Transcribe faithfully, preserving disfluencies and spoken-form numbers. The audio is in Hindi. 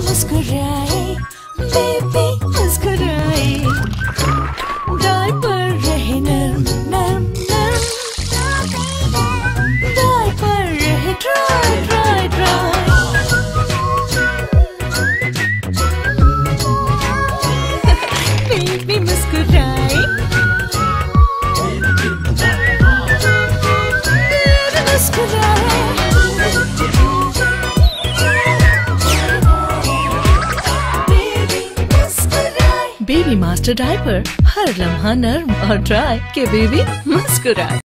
मुस्कुराए, बेबी मुस्कुराए, डायपर रहे नरम नरम नरम, डायपर रहे ड्राई ड्राई ड्राई, बेबी मुस्कुराए, बेबी मास्टर डायपर, हर लम्हा नर्म और ड्राई के बेबी मुस्कुराए।